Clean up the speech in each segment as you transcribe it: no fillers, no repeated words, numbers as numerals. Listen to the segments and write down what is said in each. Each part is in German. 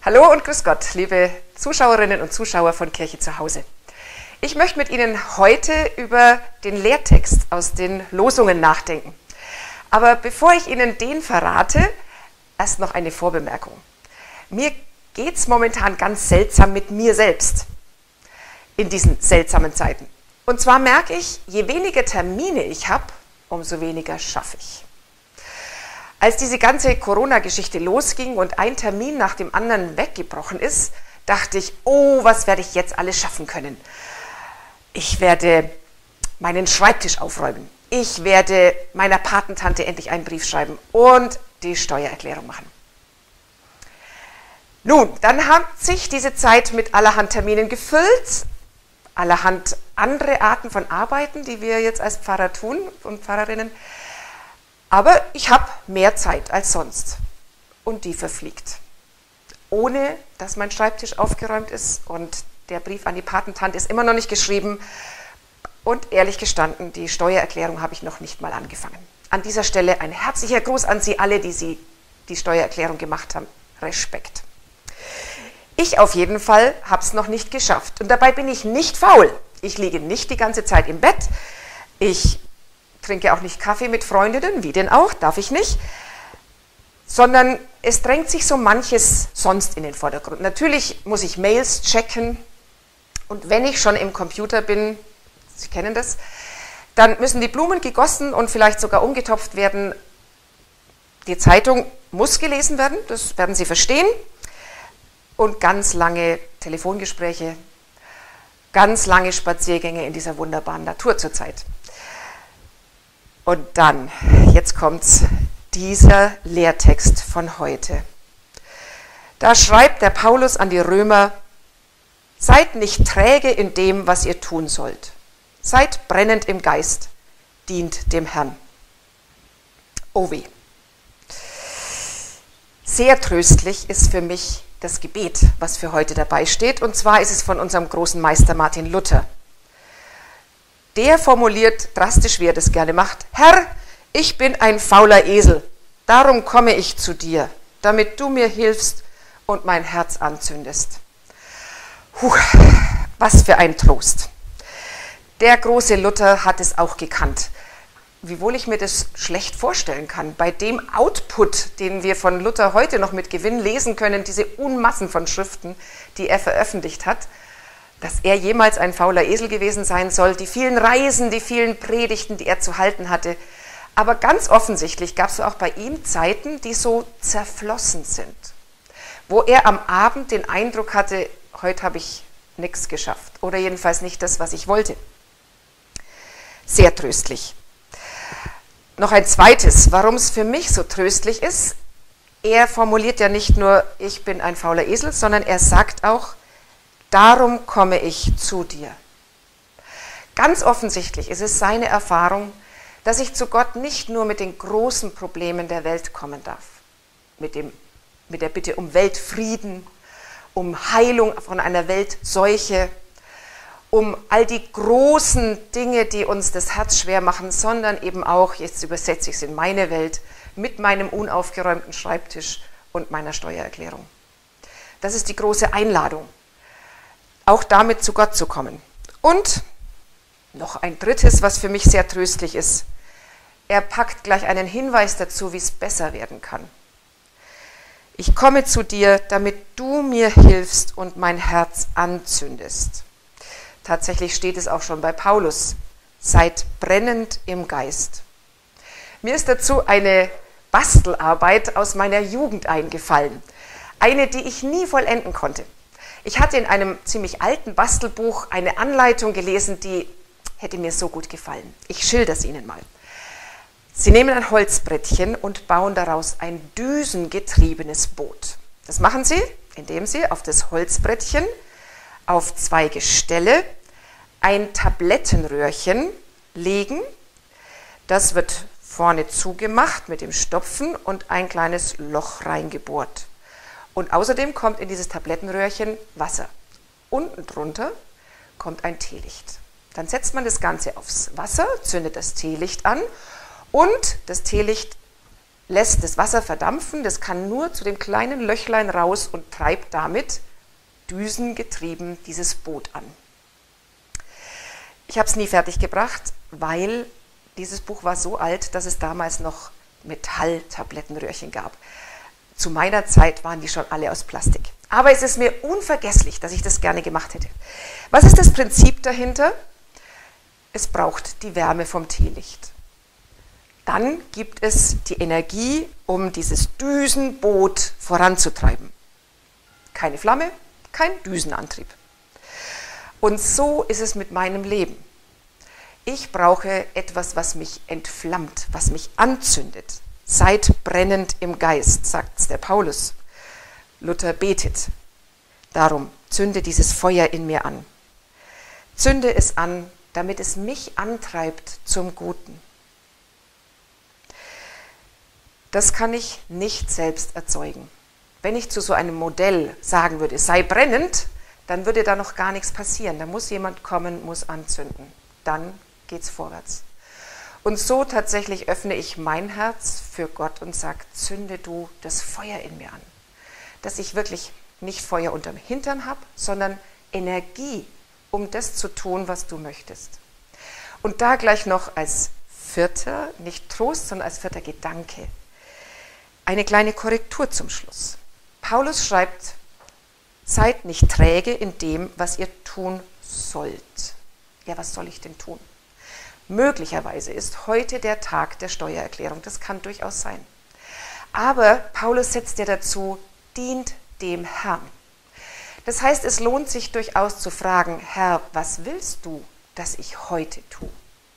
Hallo und grüß Gott, liebe Zuschauerinnen und Zuschauer von Kirche zu Hause. Ich möchte mit Ihnen heute über den Lehrtext aus den Losungen nachdenken. Aber bevor ich Ihnen den verrate, erst noch eine Vorbemerkung. Mir geht es momentan ganz seltsam mit mir selbst in diesen seltsamen Zeiten. Und zwar merke ich, je weniger Termine ich habe, umso weniger schaffe ich. Als diese ganze Corona-Geschichte losging und ein Termin nach dem anderen weggebrochen ist, dachte ich, oh, was werde ich jetzt alles schaffen können? Ich werde meinen Schreibtisch aufräumen. Ich werde meiner Patentante endlich einen Brief schreiben und die Steuererklärung machen. Nun, dann hat sich diese Zeit mit allerhand Terminen gefüllt, allerhand andere Arten von Arbeiten, die wir jetzt als Pfarrer tun und Pfarrerinnen. Aber ich habe mehr Zeit als sonst und die verfliegt. Ohne, dass mein Schreibtisch aufgeräumt ist und der Brief an die Patentante ist immer noch nicht geschrieben. Und ehrlich gestanden, die Steuererklärung habe ich noch nicht mal angefangen. An dieser Stelle ein herzlicher Gruß an Sie alle, die die Steuererklärung gemacht haben. Respekt. Ich auf jeden Fall habe es noch nicht geschafft. Und dabei bin ich nicht faul. Ich liege nicht die ganze Zeit im Bett. Ich trinke auch nicht Kaffee mit Freundinnen, wie denn auch, darf ich nicht. Sondern es drängt sich so manches sonst in den Vordergrund. Natürlich muss ich Mails checken. Und wenn ich schon im Computer bin, Sie kennen das, dann müssen die Blumen gegossen und vielleicht sogar umgetopft werden. Die Zeitung muss gelesen werden, das werden Sie verstehen. Und ganz lange Telefongespräche, ganz lange Spaziergänge in dieser wunderbaren Natur zurzeit. Und dann, jetzt kommt's, dieser Lehrtext von heute. Da schreibt der Paulus an die Römer: Seid nicht träge in dem, was ihr tun sollt. Seid brennend im Geist, dient dem Herrn. Oh weh. Sehr tröstlich ist für mich das Gebet, was für heute dabei steht. Und zwar ist es von unserem großen Meister Martin Luther. Der formuliert drastisch, wie er das gerne macht: Herr, ich bin ein fauler Esel, darum komme ich zu dir, damit du mir hilfst und mein Herz anzündest. Was für ein Trost. Der große Luther hat es auch gekannt. Wiewohl ich mir das schlecht vorstellen kann, bei dem Output, den wir von Luther heute noch mit Gewinn lesen können, diese Unmassen von Schriften, die er veröffentlicht hat, dass er jemals ein fauler Esel gewesen sein soll, die vielen Reisen, die vielen Predigten, die er zu halten hatte. Aber ganz offensichtlich gab es auch bei ihm Zeiten, die so zerflossen sind, wo er am Abend den Eindruck hatte, heute habe ich nichts geschafft oder jedenfalls nicht das, was ich wollte. Sehr tröstlich. Noch ein zweites, warum es für mich so tröstlich ist. Er formuliert ja nicht nur, ich bin ein fauler Esel, sondern er sagt auch, darum komme ich zu dir. Ganz offensichtlich ist es seine Erfahrung, dass ich zu Gott nicht nur mit den großen Problemen der Welt kommen darf, mit der Bitte um Weltfrieden, um Heilung von einer Weltseuche, um all die großen Dinge, die uns das Herz schwer machen, sondern eben auch, jetzt übersetze ich es in meine Welt, mit meinem unaufgeräumten Schreibtisch und meiner Steuererklärung. Das ist die große Einladung, auch damit zu Gott zu kommen. Und noch ein drittes, was für mich sehr tröstlich ist. Er packt gleich einen Hinweis dazu, wie es besser werden kann. Ich komme zu dir, damit du mir hilfst und mein Herz anzündest. Tatsächlich steht es auch schon bei Paulus. Seid brennend im Geist. Mir ist dazu eine Bastelarbeit aus meiner Jugend eingefallen. Eine, die ich nie vollenden konnte. Ich hatte in einem ziemlich alten Bastelbuch eine Anleitung gelesen, die hätte mir so gut gefallen. Ich schildere es Ihnen mal. Sie nehmen ein Holzbrettchen und bauen daraus ein düsengetriebenes Boot. Das machen Sie, indem Sie auf das Holzbrettchen auf zwei Gestelle ein Tablettenröhrchen legen. Das wird vorne zugemacht mit dem Stopfen und ein kleines Loch reingebohrt. Und außerdem kommt in dieses Tablettenröhrchen Wasser. Unten drunter kommt ein Teelicht. Dann setzt man das Ganze aufs Wasser, zündet das Teelicht an und das Teelicht lässt das Wasser verdampfen, das kann nur zu dem kleinen Löchlein raus und treibt damit düsengetrieben dieses Boot an. Ich habe es nie fertig gebracht, weil dieses Buch war so alt, dass es damals noch Metalltablettenröhrchen gab. Zu meiner Zeit waren die schon alle aus Plastik. Aber es ist mir unvergesslich, dass ich das gerne gemacht hätte. Was ist das Prinzip dahinter? Es braucht die Wärme vom Teelicht. Dann gibt es die Energie, um dieses Düsenboot voranzutreiben. Keine Flamme, kein Düsenantrieb. Und so ist es mit meinem Leben. Ich brauche etwas, was mich entflammt, was mich anzündet. Seid brennend im Geist, sagt der Paulus. Luther betet. Darum zünde dieses Feuer in mir an. Zünde es an, damit es mich antreibt zum Guten. Das kann ich nicht selbst erzeugen. Wenn ich zu so einem Modell sagen würde, sei brennend, dann würde da noch gar nichts passieren. Da muss jemand kommen, muss anzünden. Dann geht's vorwärts. Und so tatsächlich öffne ich mein Herz für Gott und sage, zünde du das Feuer in mir an. Dass ich wirklich nicht Feuer unterm Hintern habe, sondern Energie, um das zu tun, was du möchtest. Und da gleich noch als vierter, nicht Trost, sondern als vierter Gedanke, eine kleine Korrektur zum Schluss. Paulus schreibt, seid nicht träge in dem, was ihr tun sollt. Ja, was soll ich denn tun? Möglicherweise ist heute der Tag der Steuererklärung, das kann durchaus sein. Aber Paulus setzt ja dazu, dient dem Herrn. Das heißt, es lohnt sich durchaus zu fragen, Herr, was willst du, dass ich heute tue?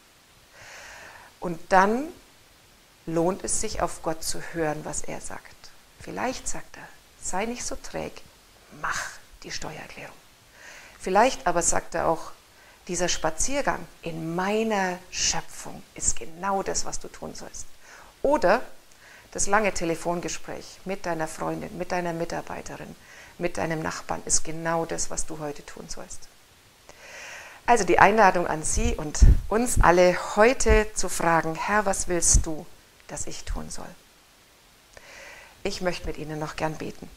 Und dann lohnt es sich, auf Gott zu hören, was er sagt. Vielleicht sagt er, sei nicht so träg, mach die Steuererklärung. Vielleicht aber sagt er auch, dieser Spaziergang in meiner Schöpfung ist genau das, was du tun sollst. Oder das lange Telefongespräch mit deiner Freundin, mit deiner Mitarbeiterin, mit deinem Nachbarn ist genau das, was du heute tun sollst. Also die Einladung an Sie und uns alle heute zu fragen, Herr, was willst du, dass ich tun soll? Ich möchte mit Ihnen noch gern beten.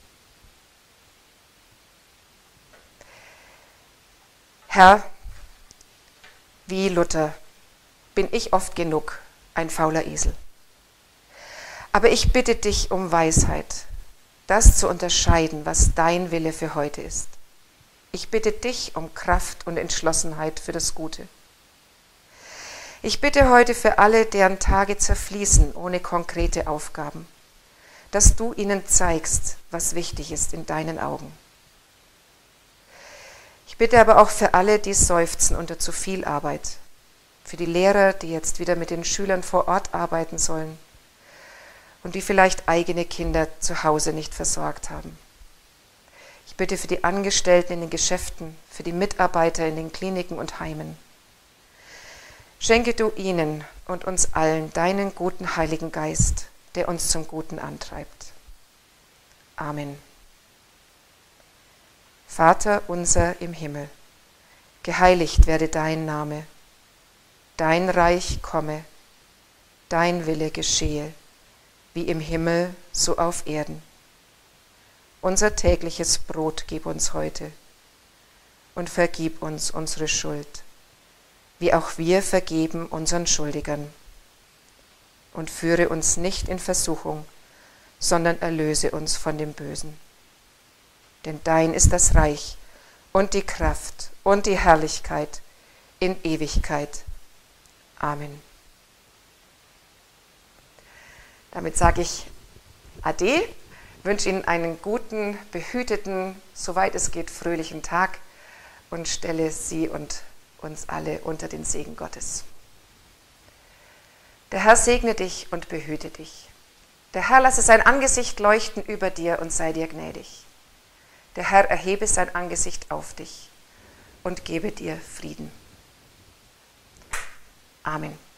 Herr, wie Luther bin ich oft genug ein fauler Esel. Aber ich bitte dich um Weisheit, das zu unterscheiden, was dein Wille für heute ist. Ich bitte dich um Kraft und Entschlossenheit für das Gute. Ich bitte heute für alle, deren Tage zerfließen ohne konkrete Aufgaben, dass du ihnen zeigst, was wichtig ist in deinen Augen. Ich bitte aber auch für alle, die seufzen unter zu viel Arbeit, für die Lehrer, die jetzt wieder mit den Schülern vor Ort arbeiten sollen und die vielleicht eigene Kinder zu Hause nicht versorgt haben. Ich bitte für die Angestellten in den Geschäften, für die Mitarbeiter in den Kliniken und Heimen. Schenke du ihnen und uns allen deinen guten Heiligen Geist, der uns zum Guten antreibt. Amen. Vater unser im Himmel, geheiligt werde dein Name, dein Reich komme, dein Wille geschehe, wie im Himmel, so auf Erden. Unser tägliches Brot gib uns heute und vergib uns unsere Schuld, wie auch wir vergeben unseren Schuldigern. Und führe uns nicht in Versuchung, sondern erlöse uns von dem Bösen. Denn dein ist das Reich und die Kraft und die Herrlichkeit in Ewigkeit. Amen. Damit sage ich Ade, wünsche Ihnen einen guten, behüteten, soweit es geht, fröhlichen Tag und stelle Sie und uns alle unter den Segen Gottes. Der Herr segne dich und behüte dich. Der Herr lasse sein Angesicht leuchten über dir und sei dir gnädig. Der Herr erhebe sein Angesicht auf dich und gebe dir Frieden. Amen.